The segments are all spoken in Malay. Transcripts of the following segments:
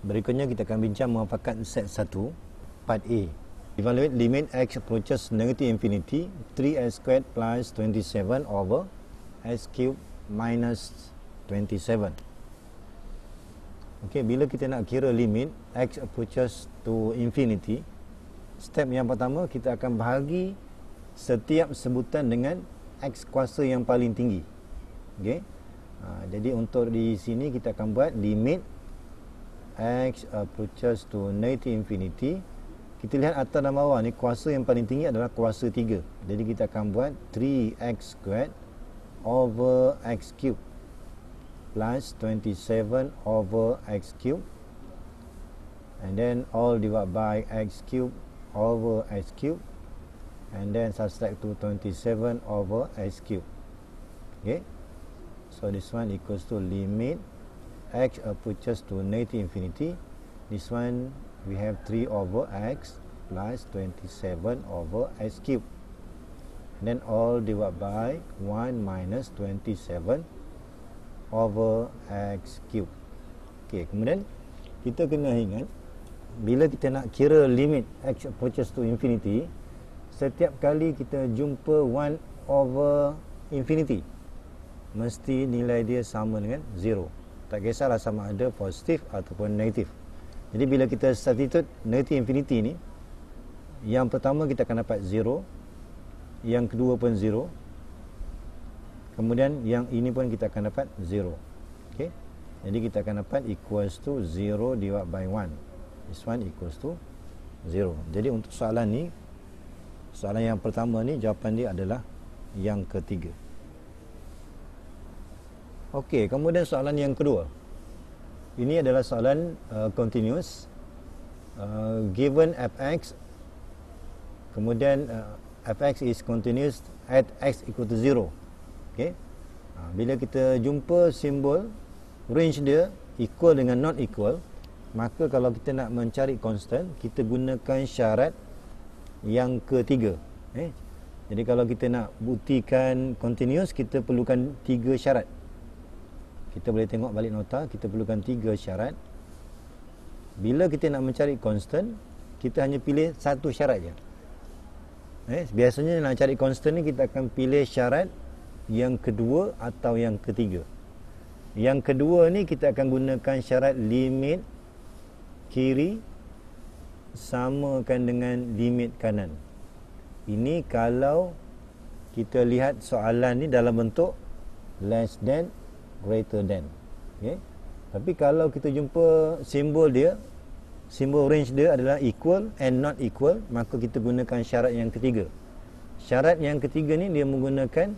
Berikutnya kita akan bincang muafakat set 1, part A. Evaluate limit x approaches negative infinity 3x squared plus 27 over x cubed minus 27. Okey, bila kita nak kira limit x approaches to infinity, step yang pertama kita akan bahagi setiap sebutan dengan x kuasa yang paling tinggi. Okey. Jadi untuk di sini kita akan buat limit x approaches to negative infinity. Kita lihat atas dan bawah ni, kuasa yang paling tinggi adalah kuasa 3. Jadi kita akan buat 3x squared over x cubed plus 27 over x cubed, and then all divided by x cubed over x cubed, and then subtract to 27 over x cubed. Okay, so this one equals to limit x approaches to negative infinity. This one we have 3 over x plus 27 over x cubed, and then all divided by 1 minus 27 over x cubed. Okay, kemudian kita kena ingat, bila kita nak kira limit x approaches to infinity, setiap kali kita jumpa 1 over infinity, mesti nilai dia sama dengan 0. Tak kisahlah sama ada positif ataupun negatif. Jadi bila kita substitute negative infinity ni, yang pertama kita akan dapat 0, yang kedua pun 0, kemudian yang ini pun kita akan dapat 0. Okay? Jadi kita akan dapat equals to 0 divided by 1. This one equals to 0. Jadi untuk soalan ni, soalan yang pertama ni, jawapan dia adalah yang ketiga. Okey, kemudian soalan yang kedua. Ini adalah soalan continuous. Given fx, kemudian fx is continuous at x equal to 0. Okey. Bila kita jumpa simbol range dia equal dengan not equal, maka kalau kita nak mencari constant, kita gunakan syarat yang ketiga. Jadi kalau kita nak buktikan continuous, kita perlukan 3 syarat. Kita boleh tengok balik nota, kita perlukan 3 syarat. Bila kita nak mencari constant, kita hanya pilih satu syarat je. Biasanya nak cari constant ni, kita akan pilih syarat yang kedua atau yang ketiga. Yang kedua ni kita akan gunakan syarat limit kiri samakan dengan limit kanan. Ini kalau kita lihat soalan ni dalam bentuk less than, greater than. Okay? Tapi kalau kita jumpa simbol dia, simbol range dia adalah equal and not equal, maka kita gunakan syarat yang ketiga. Syarat yang ketiga ni dia menggunakan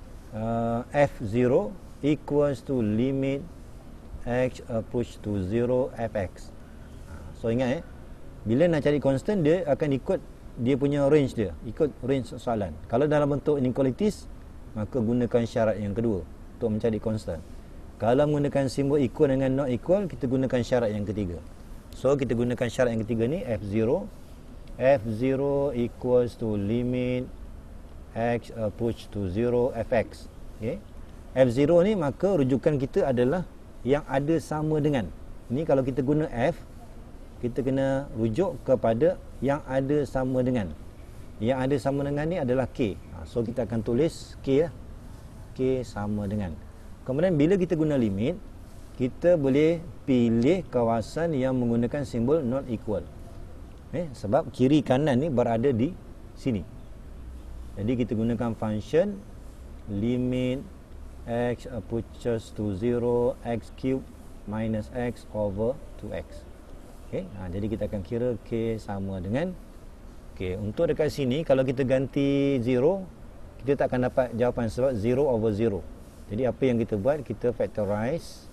f0 equals to limit x approach to 0 fx. So ingat bila nak cari constant, dia akan ikut dia punya range dia, ikut range soalan. Kalau dalam bentuk inequalities, maka gunakan syarat yang kedua untuk mencari constant. Kalau menggunakan simbol equal dengan not equal, kita gunakan syarat yang ketiga. So kita gunakan syarat yang ketiga ni, f0 equals to limit x approach to 0 fx. Okay? f0 ni maka rujukan kita adalah yang ada sama dengan. Ni kalau kita guna f, kita kena rujuk kepada yang ada sama dengan. Yang ada sama dengan ni adalah k. So kita akan tulis k lah. K sama dengan. Kemudian bila kita guna limit, kita boleh pilih kawasan yang menggunakan simbol not equal. Sebab kiri kanan ni berada di sini. Jadi kita gunakan function limit x approaches to 0 x cubed minus x over 2x. Okay? Jadi kita akan kira k sama dengan k. Untuk dekat sini, kalau kita ganti 0, kita tak akan dapat jawapan sebab 0 over 0. Jadi apa yang kita buat, kita factorize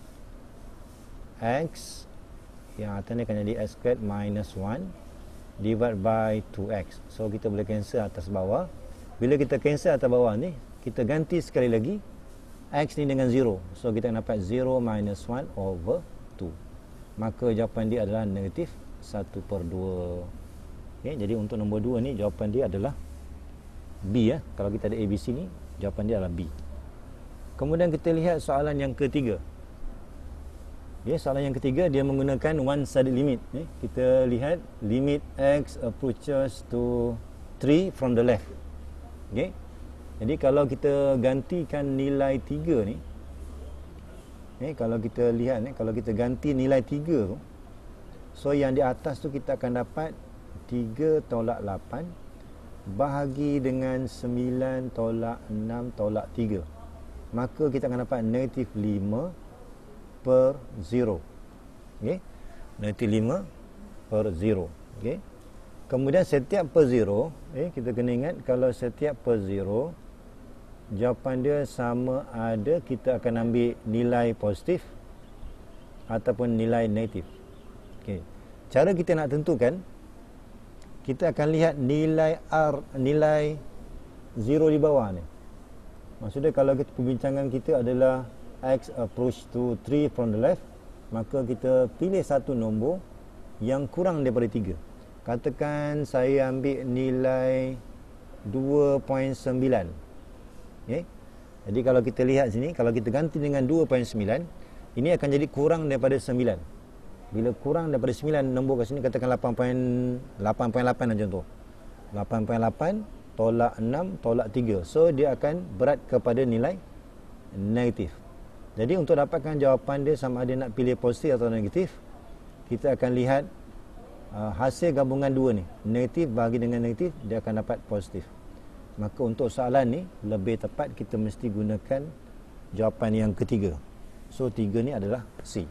x, yang atas ni akan jadi x squared minus 1 divided by 2x. So kita boleh cancel atas bawah. Bila kita cancel atas bawah ni, kita ganti sekali lagi x ni dengan 0. So kita dapat 0 minus 1 over 2. Maka jawapan dia adalah negatif 1/2. Okay, jadi untuk nombor 2 ni, jawapan dia adalah B. Kalau kita ada ABC ni, jawapan dia adalah B. Kemudian kita lihat soalan yang ketiga. Okay, soalan yang ketiga dia menggunakan one-sided limit. Kita lihat limit x approaches to 3 from the left. Okay. Jadi kalau kita gantikan nilai 3 ni, kalau kita lihat kalau kita ganti nilai 3 tu, so yang di atas tu kita akan dapat 3 tolak 8 bahagi dengan 9 tolak 6 tolak 3. Maka kita akan dapat negatif 5 per 0. Okay. Negatif 5 per 0. Okay. Kemudian setiap per 0, kita kena ingat kalau setiap per 0, jawapan dia sama ada kita akan ambil nilai positif ataupun nilai negatif. Okay. Cara kita nak tentukan, kita akan lihat nilai R, nilai 0 di bawah ni. Maksudnya kalau perbincangan kita adalah x approach to 3 from the left, maka kita pilih satu nombor yang kurang daripada 3. Katakan saya ambil nilai 2.9. Okay. Jadi kalau kita lihat sini, kalau kita ganti dengan 2.9, ini akan jadi kurang daripada 9. Bila kurang daripada 9 nombor kat sini, katakan 8.8 macam tu. 8.8 tolak 6 tolak 3. So dia akan berat kepada nilai negatif. Jadi untuk dapatkan jawapan dia sama ada nak pilih positif atau negatif, kita akan lihat hasil gabungan dua ni, negatif bahagi dengan negatif, dia akan dapat positif. Maka untuk soalan ni lebih tepat kita mesti gunakan jawapan yang ketiga. So 3 ni adalah C.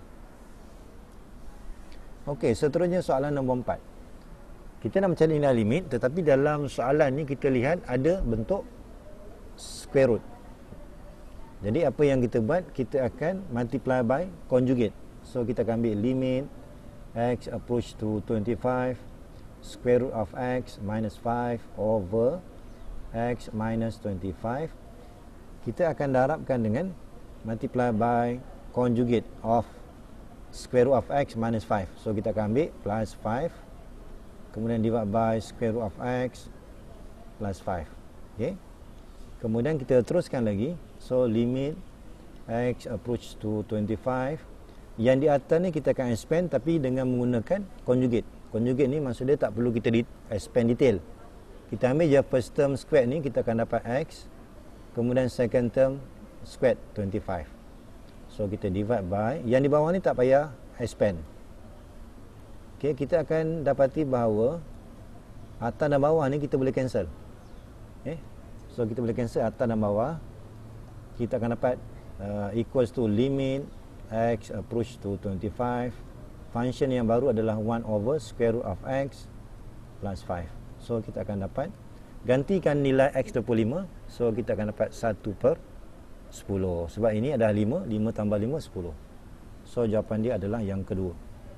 Okey, seterusnya soalan nombor 4. Kita nak mencari nilai limit, tetapi dalam soalan ni kita lihat ada bentuk square root. Jadi apa yang kita buat, kita akan multiply by conjugate. So kita akan ambil limit x approach to 25 square root of x minus 5 over x minus 25. Kita akan darabkan dengan multiply by conjugate of square root of x minus 5. So kita akan ambil plus 5, kemudian divide by square root of x plus 5. Okay. Kemudian kita teruskan lagi. So limit x approach to 25. Yang di atas ni kita akan expand tapi dengan menggunakan conjugate. Conjugate ni maksudnya tak perlu kita expand detail. Kita ambil je first term square ni, kita akan dapat x. Kemudian second term square 25. So kita divide by, yang di bawah ni tak payah expand. Okay, kita akan dapati bahawa atas dan bawah ni kita boleh cancel. Okay. So kita boleh cancel atas dan bawah. Kita akan dapat equals to limit x approach to 25. Function yang baru adalah 1 over square root of x plus 5. So kita akan dapat, gantikan nilai x 25. So kita akan dapat 1 per 10. Sebab ini adalah 5. 5 tambah 5, 10. So jawapan dia adalah yang kedua.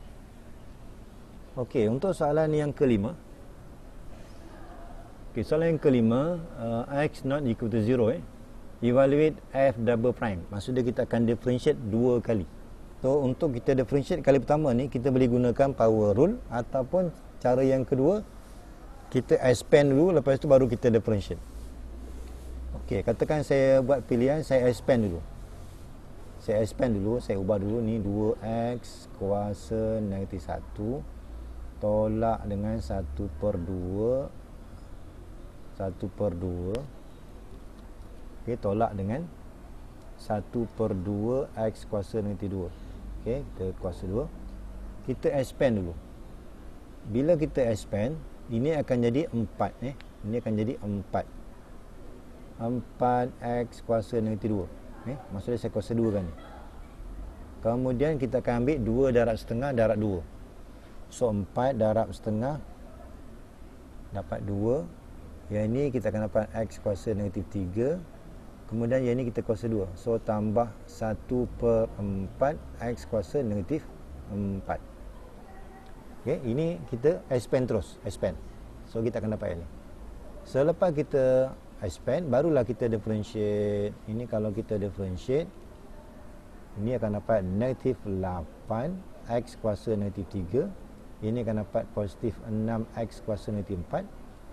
Okey, untuk soalan yang kelima. Okey, soalan yang kelima, x not equal to 0. Evaluate f double prime. Maksudnya kita akan differentiate 2 kali. So untuk kita differentiate kali pertama ni, kita boleh gunakan power rule, ataupun cara yang kedua, kita expand dulu, lepas tu baru kita differentiate. Okey, katakan saya buat pilihan, saya expand dulu. Saya ubah dulu ni 2x kuasa negatif 1 tolak dengan 1 per 2. 1 per 2. Okay, tolak dengan 1 per 2 x kuasa negatif 2. Okay, kita kuasa 2. Kita expand dulu. Bila kita expand, ini akan jadi 4. Ini akan jadi 4. 4x kuasa negatif 2. Maksudnya saya kuasa 2 kan. Kemudian kita akan ambil 2 darab setengah darab 2. So 4 darab setengah dapat 2. Yang ini kita akan dapat x kuasa negatif 3. Kemudian yang ini kita kuasa 2. So tambah 1 per 4 x kuasa negatif 4. Okay, ini kita expand terus. Expand. So kita akan dapat yang ini. Selepas kita expand, barulah kita differentiate. Ini kalau kita differentiate, ini akan dapat negatif 8 x kuasa negatif 3. Ini akan dapat positif 6x kuasa negatif 4.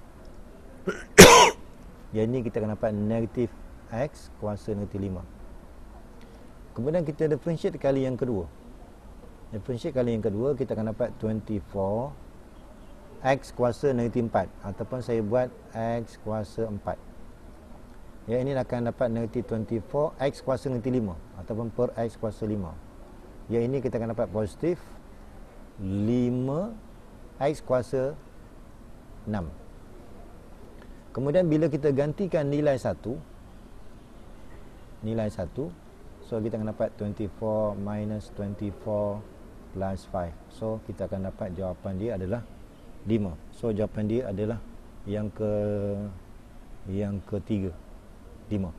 Yang ini kita akan dapat negatif x kuasa negatif 5. Kemudian kita differentiate kali yang kedua. Differentiate kali yang kedua, kita akan dapat 24 X kuasa negatif 4, ataupun saya buat X kuasa 4. Ya, ini akan dapat negatif 24 X kuasa negatif 5, ataupun per X kuasa 5. Ya, ini kita akan dapat positif 5 X kuasa 6. Kemudian bila kita gantikan nilai 1, so kita akan dapat 24 minus 24 plus 5. So kita akan dapat jawapan dia adalah 5. So jawapan dia adalah yang ketiga, 5.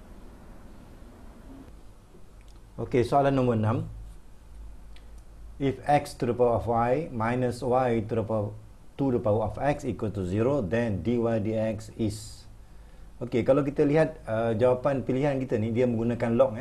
Okey, soalan nombor 6. If x to the power of y minus y to the power of x equal to 0, then dy dx is. Okey, kalau kita lihat jawapan pilihan kita ni, dia menggunakan log.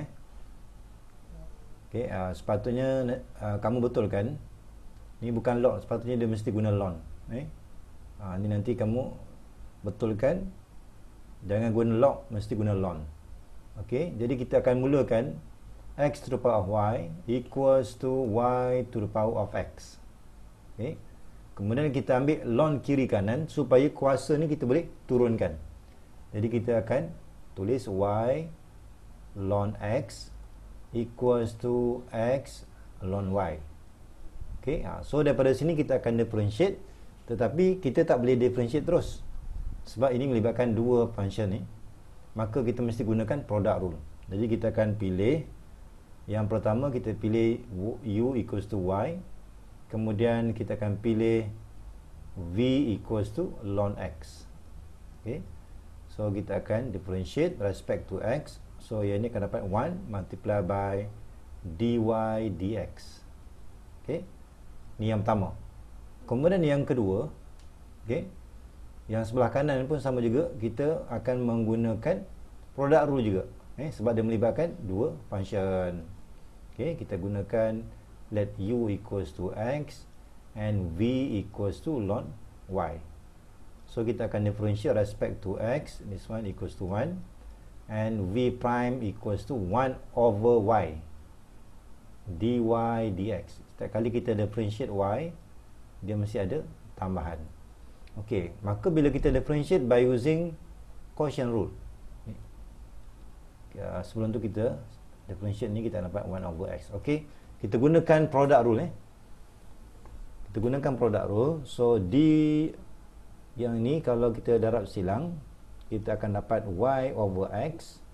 Okey, sepatutnya kamu betulkan. Ni bukan log, sepatutnya dia mesti guna ln. Ni nanti kamu betulkan. Jangan guna log, mesti guna ln. Okey, jadi kita akan mulakan x to the power of y equals to y to the power of x. Okey. Kemudian kita ambil ln kiri kanan supaya kuasa ni kita boleh turunkan. Jadi kita akan tulis y ln x equals to x ln y. Okey, so daripada sini kita akan differentiate, tetapi kita tak boleh differentiate terus sebab ini melibatkan dua function ni. Maka kita mesti gunakan product rule. Jadi kita akan pilih yang pertama, kita pilih u equals to y. Kemudian kita akan pilih v equals to ln x. Okey. So kita akan differentiate respect to x. So yang ini akan dapat 1 multiply by dy dx. Okey. Ni yang pertama. Kemudian yang kedua, okey, yang sebelah kanan pun sama juga, kita akan menggunakan product rule juga. Sebab dia melibatkan dua function. Okey, kita gunakan let u equals to x and v equals to ln y. So kita akan differentiate respect to x, this one equals to 1, and v prime equals to 1 over y dy dx. Setiap kali kita differentiate y, dia mesti ada tambahan. Okey, maka bila kita differentiate by using quotient rule, sebelum tu kita differentiate ni, kita dapat 1 over x. Okey, kita gunakan product rule. Kita gunakan product rule. So di yang ni kalau kita darab silang, kita akan dapat y over x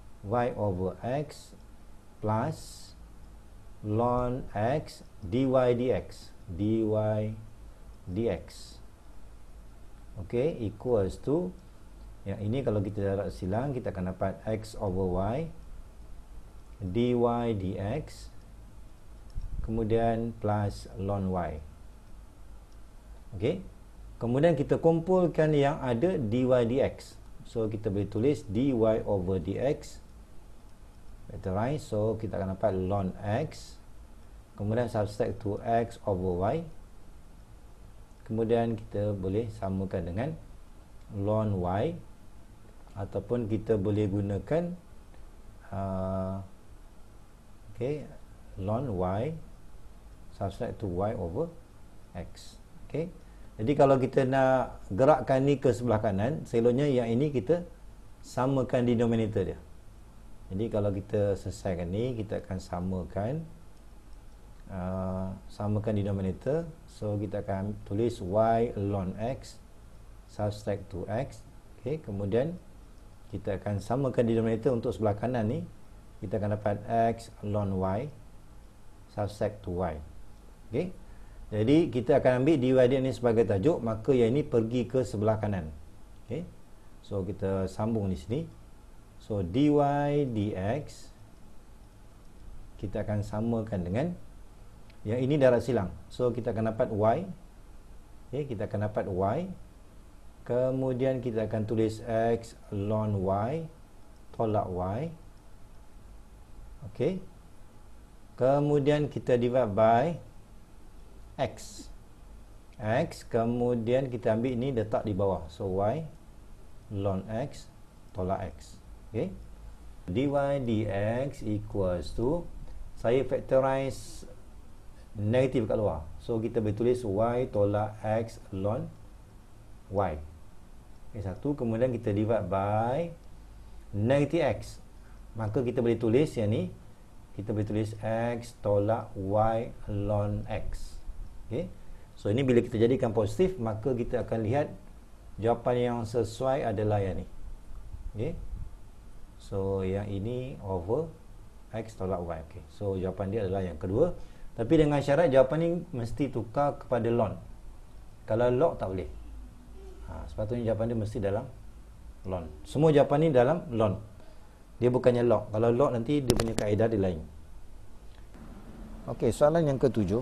plus ln x dy dx. Okey, equals to, yang ini kalau kita darab silang, kita akan dapat x over y dy dx, kemudian plus ln y. Okey, kemudian kita kumpulkan yang ada dy dx. So kita boleh tulis dy over dx factorize. So kita akan dapat ln x, kemudian subtract to x over y, kemudian kita boleh samakan dengan ln y, ataupun kita boleh gunakan ln y subtract to y over x. Okey, jadi kalau kita nak gerakkan ni ke sebelah kanan, seloknya yang ini kita samakan denominator dia. Jadi kalau kita selesaikan ni, kita akan samakan denominator. So kita akan tulis y ln x subtract to x. Okey, kemudian kita akan samakan denominator untuk sebelah kanan ni, kita akan dapat x ln y subtract to y. Okey, jadi kita akan ambil dy dx ni sebagai tajuk, maka yang ini pergi ke sebelah kanan. Okey, so kita sambung di sini. So dy dx kita akan samakan dengan yang ini darab silang. So kita akan dapat y. Okey, kita akan dapat y. Kemudian kita akan tulis x ln y tolak y. Okey, kemudian kita divide by x. Kemudian kita ambil ini letak di bawah. So y ln x tolak x. Okey, dy dx equals to, saya factorize negatif kat luar. So kita boleh tulis y tolak x ln y. Okay, satu. Kemudian kita divide by negatif x. Maka kita boleh tulis yang ni, kita boleh tulis x tolak y ln x. Okay. So ini bila kita jadikan positif, maka kita akan lihat jawapan yang sesuai adalah yang ni. Okay. So yang ini over x tolak y. Okay. So jawapan dia adalah yang kedua. Tapi dengan syarat jawapan ni mesti tukar kepada ln. Kalau log tak boleh. Sepatutnya jawapan dia mesti dalam ln. Semua jawapan ni dalam ln. Dia bukannya log. Kalau log nanti dia punya kaedah dia lain. Okey, soalan yang ketujuh.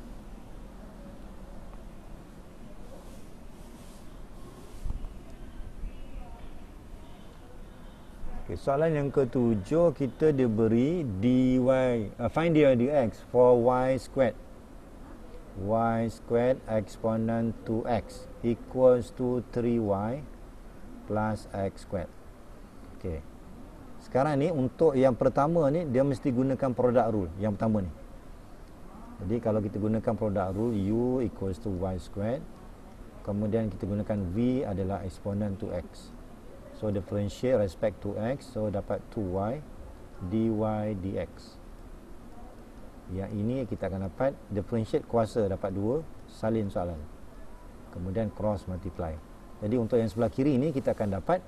Okay, soalan yang ketujuh, kita diberi dy, find dy dx for y squared. Y squared exponent 2x equals to 3y plus x squared. Okay. Sekarang ni untuk yang pertama ni, dia mesti gunakan product rule. Yang pertama ni. Jadi kalau kita gunakan product rule, u equals to y squared. Kemudian kita gunakan v adalah exponent 2x. So differentiate respect to x, so dapat 2y dy dx. Yang ini kita akan dapat differentiate kuasa, dapat 2, salin soalan. Kemudian cross multiply. Jadi untuk yang sebelah kiri ini kita akan dapat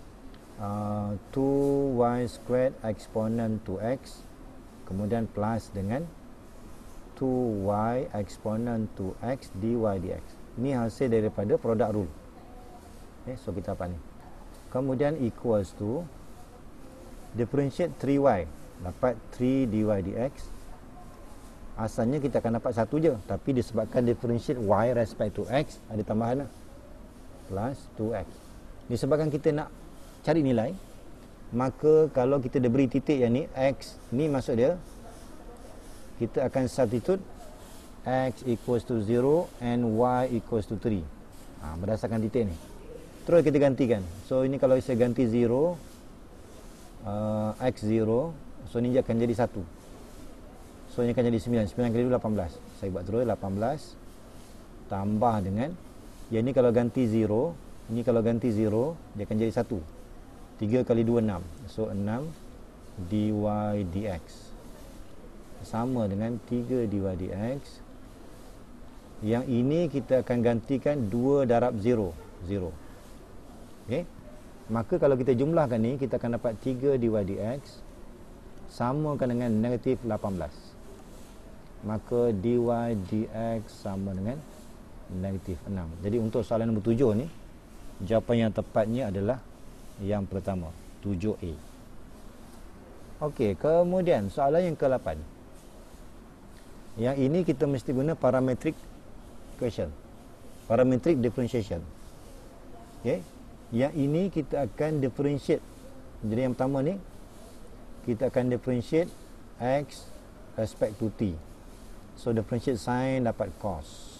2y squared exponent 2x, kemudian plus dengan 2y exponent 2x dy dx. Ini hasil daripada product rule. Okay, so kita dapat ni. Kemudian equals to differentiate 3y, dapat 3 dy dx. Asalnya kita akan dapat satu je, tapi disebabkan differentiate y respect to x, ada tambahan lah, plus 2x. Disebabkan kita nak cari nilai, maka kalau kita diberi titik yang ni, x ni maksud dia kita akan substitute x equals to 0 and y equals to 3. Berdasarkan titik ni terus kita gantikan. So ini kalau saya ganti 0, x 0, so ini akan jadi 1. So ini akan jadi 9. 9 kali 2 18. Saya buat terus 18 tambah dengan yang ni kalau ganti 0, ini kalau ganti 0 dia akan jadi 1. 3 kali 2 6. So 6 dy dx sama dengan 3 dy dx. Yang ini kita akan gantikan 2 darab 0, 0. Okay. Maka kalau kita jumlahkan ni, kita akan dapat 3 dy dx samakan dengan negatif 18. Maka dy dx sama dengan negatif 6. Jadi untuk soalan nombor 7 ni, jawapan yang tepatnya adalah yang pertama, 7A. Okey, kemudian soalan yang ke-8. Yang ini kita mesti guna parametric equation, parametric differentiation. Okey. Yang ini kita akan differentiate. Jadi yang pertama ni kita akan differentiate x respect to t. So differentiate sin dapat cos.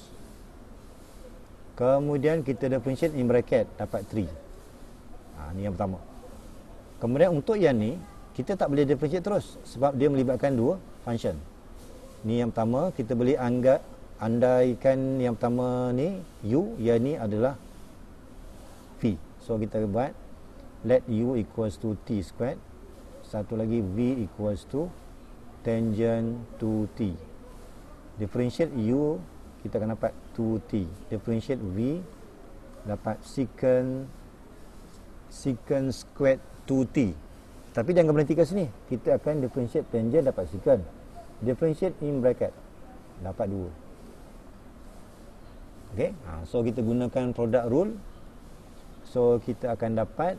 Kemudian kita differentiate in bracket dapat 3. Ni yang pertama. Kemudian untuk yang ni kita tak boleh differentiate terus sebab dia melibatkan dua function. Ni yang pertama, kita boleh andaikan yang pertama ni u, yang ni adalah v. So kita buat let u equals to t squared. Satu lagi v equals to tangent to t. Differentiate u, kita akan dapat 2t. Differentiate v, dapat secant squared 2t. Tapi jangan berhenti kat sini. Kita akan differentiate tangent, dapat secant. Differentiate in bracket, dapat 2. Okay, so kita gunakan product rule. So kita akan dapat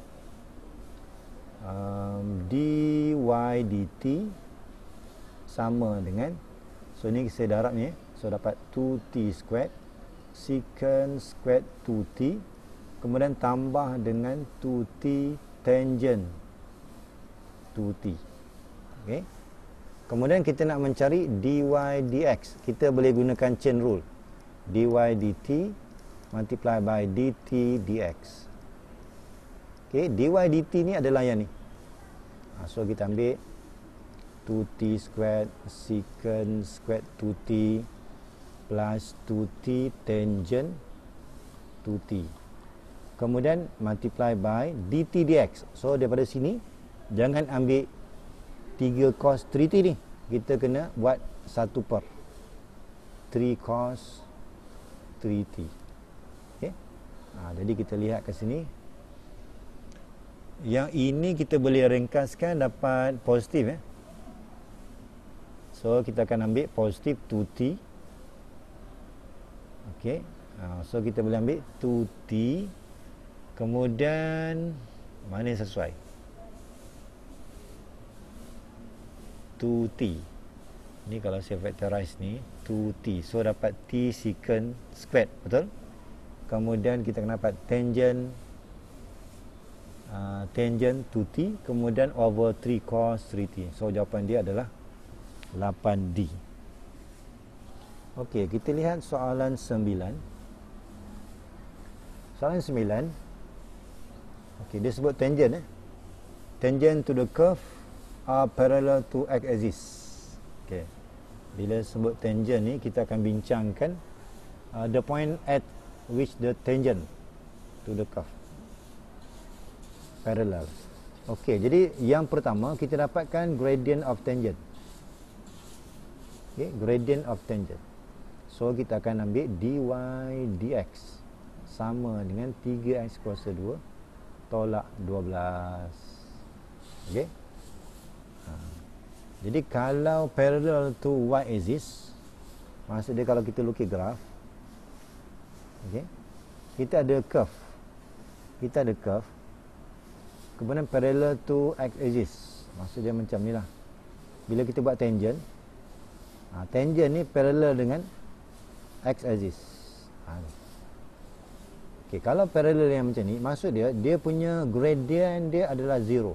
dy dt sama dengan, so ni saya darab ni, so dapat 2t squared secant squared 2t, kemudian tambah dengan 2t tangent 2t. Okay. Kemudian kita nak mencari dy dx, kita boleh gunakan chain rule, dy dt multiply by dt dx. Okay, dy dt ni adalah yang ni. So kita ambil 2t squared secant squared 2t plus 2t tangent 2t. Kemudian multiply by dt dx. So daripada sini jangan ambil 3 cos 3t ni. Kita kena buat 1 per 3 cos 3t. Okey. Jadi kita lihat ke sini. Yang ini kita boleh ringkaskan dapat positif. So kita akan ambil positif 2t. Okey. So kita boleh ambil 2t. Kemudian mana yang sesuai? 2t. Ni kalau saya factorize ni 2t. So dapat t secant squared, betul? Kemudian kita akan dapat tangent 2t, kemudian over 3 cos 3t. So jawapan dia adalah 8D. Okey, kita lihat soalan 9. Soalan 9. Okey, dia sebut tangent. Tangent to the curve are parallel to x-axis. Okey. Bila sebut tangent ni, kita akan bincangkan the point at which the tangent to the curve parallel. Okey, jadi yang pertama kita dapatkan gradient of tangent. Okey, gradient of tangent. So kita akan ambil dy dx sama dengan 3x kuasa 2 tolak 12. Okey. Jadi kalau parallel to y-axis, maksud dia kalau kita lukis graf, okey, kita ada curve. Kita ada curve. Kemudian parallel to x-axis. Maksud dia macam ni lah. Bila kita buat tangent, tangent ni parallel dengan x-axis. Okey, kalau parallel yang macam ni, maksud dia, dia punya gradient dia adalah 0.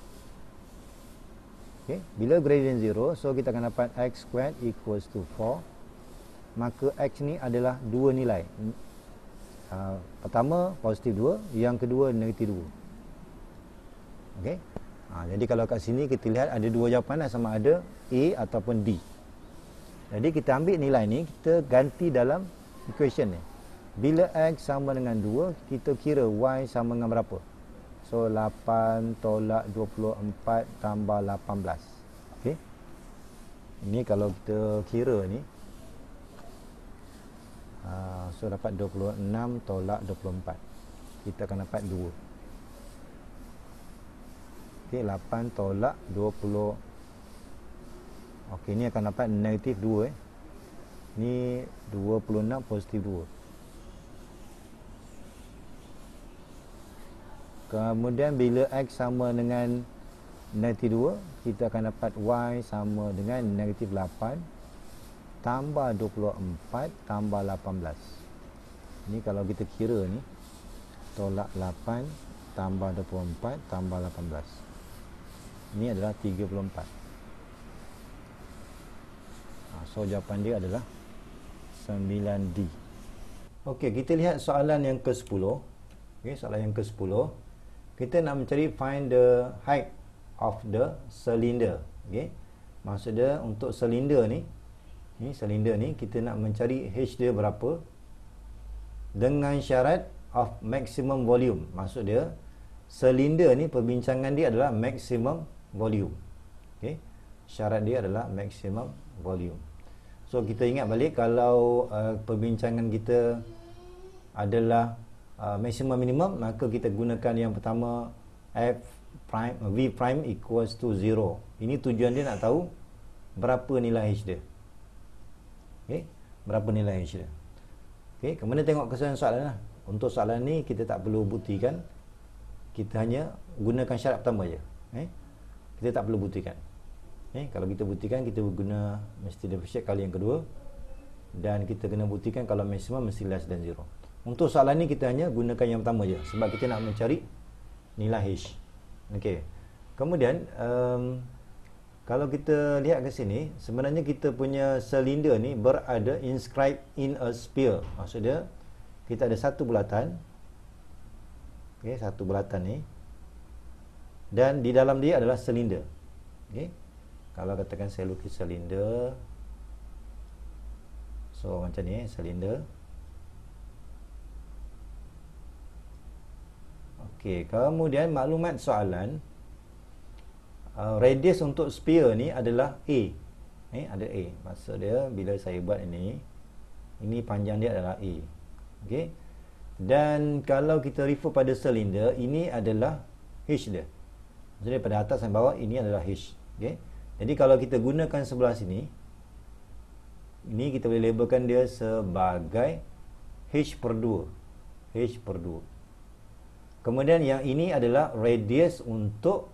Okay. Bila gradient 0, so kita akan dapat x squared equals to 4. Maka x ni adalah dua nilai. Pertama positif 2, yang kedua negatif 2. Okey. Jadi kalau kat sini kita lihat ada dua jawapan lah, sama ada A ataupun D. Jadi kita ambil nilai ni, kita ganti dalam equation ni. Bila x sama dengan 2, kita kira y sama dengan berapa? So 8 tolak 24 tambah 18. Okey. Ini kalau kita kira ni, so dapat 26 tolak 24. Kita akan dapat 2. Okey, 8 tolak 20. Okey, ni akan dapat negatif 2. Ni 26 positif 2. Kemudian bila x sama dengan negatif 2, kita akan dapat y sama dengan negatif 8 tambah 24 tambah 18. Ini kalau kita kira ni, tolak 8 tambah 24 tambah 18. Ini adalah 34. So jawapan dia adalah 9D. Okey, kita lihat soalan yang ke-10. Okey, soalan yang ke-10. Kita nak mencari find the height of the cylinder. Okey. Maksud dia untuk silinder ni, silinder ni kita nak mencari h dia berapa dengan syarat of maximum volume. Maksud dia silinder ni perbincangan dia adalah maximum volume. Okey. Syarat dia adalah maximum volume. So kita ingat balik kalau perbincangan kita adalah maximum minimum, maka kita gunakan yang pertama v prime equals to 0. Ini tujuan dia nak tahu berapa nilai h dia. Okey, berapa nilai h dia. Okey, kemudian tengok kesudahan soalan lah. Untuk soalan ni kita tak perlu buktikan. Kita hanya gunakan syarat pertama je. Kita tak perlu buktikan. Kalau kita buktikan, kita guna mesti differentiate kali yang kedua, dan kita kena buktikan kalau maksimum mesti less than 0. Untuk soalan ni kita hanya gunakan yang pertama je, sebab kita nak mencari nilai h. Okey. Kemudian kalau kita lihat ke sini, sebenarnya kita punya silinder ni berada inscribed in a sphere. Maksud dia kita ada satu bulatan. Okey, satu bulatan ni, dan di dalam dia adalah silinder. Okey. Kalau katakan saya lukis silinder, so macam ni, silinder. Okey, kemudian maklumat soalan, radius untuk sphere ni adalah A. Ada A. Maksud dia bila saya buat ini panjang dia adalah A. Okey. Dan kalau kita refer pada silinder, ini adalah H dia. Maksudnya pada atas dan bawah ini adalah H. Okey. Jadi kalau kita gunakan sebelah sini, ini kita boleh labelkan dia sebagai H per 2. H per 2. Kemudian yang ini adalah radius untuk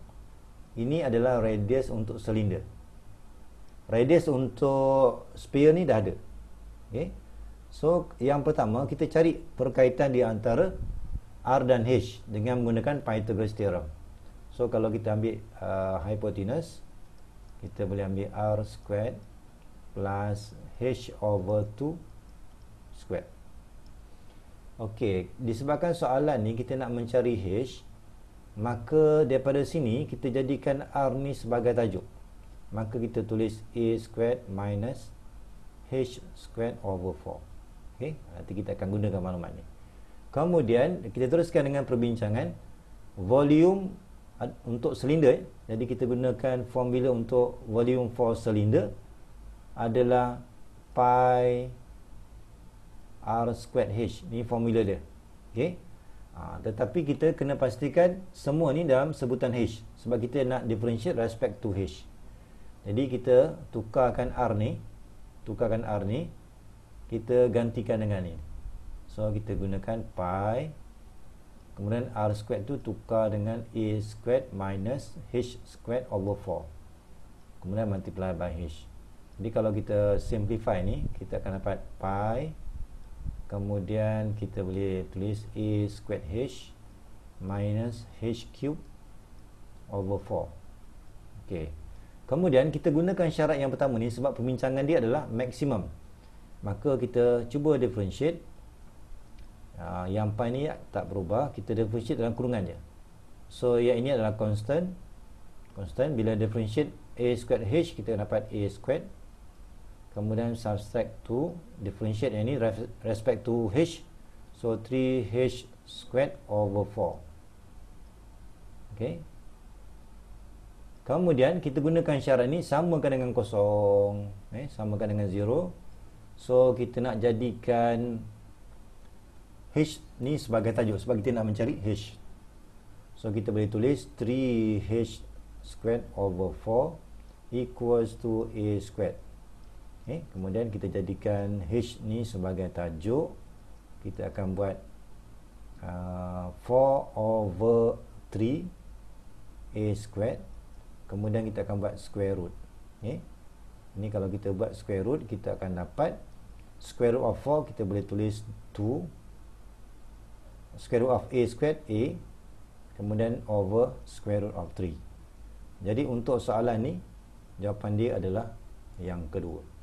silinder. Radius untuk sphere ni dah ada. Okey. So yang pertama kita cari perkaitan di antara R dan H dengan menggunakan Pythagoras theorem. So kalau kita ambil hypotenuse, kita boleh ambil R squared plus H over 2 squared. Okey, disebabkan soalan ni kita nak mencari H, maka daripada sini kita jadikan R ni sebagai tajuk. Maka kita tulis A squared minus H squared over 4. Okey, nanti kita akan gunakan maklumat ni. Kemudian kita teruskan dengan perbincangan volume untuk silinder. Jadi kita gunakan formula untuk volume for silinder adalah pi R squared H. Ni formula dia. Okey. Tetapi kita kena pastikan semua ni dalam sebutan H, sebab kita nak differentiate respect to H. Jadi kita tukarkan R ni, kita gantikan dengan ni. So kita gunakan pi, kemudian R squared tu tukar dengan A squared minus H squared over 4, kemudian multiply by H. Jadi kalau kita simplify ni, kita akan dapat pi, kemudian kita boleh tulis A squared H minus H cube over 4. Okey. Kemudian kita gunakan syarat yang pertama ni sebab perbincangan dia adalah maksimum. Maka kita cuba differentiate. Yang pi ni tak berubah, kita differentiate dalam kurungan je. So yang ini adalah constant. Bila differentiate A squared H, kita dapat A squared. Kemudian subtract to differentiate yang ini respect to H, so 3H squared over 4. Okey. Kemudian kita gunakan syarat ni samakan dengan kosong, samakan dengan 0. So kita nak jadikan H ni sebagai tajuk sebab kita nak mencari H. So kita boleh tulis 3H squared over 4 equals to A squared. Okay. Kemudian kita jadikan H ni sebagai tajuk. Kita akan buat 4 over 3 A squared. Kemudian kita akan buat square root. Okay. Ini kalau kita buat square root, kita akan dapat square root of 4, kita boleh tulis 2. Square root of A squared, A. Kemudian over square root of 3. Jadi untuk soalan ni, jawapan dia adalah yang kedua.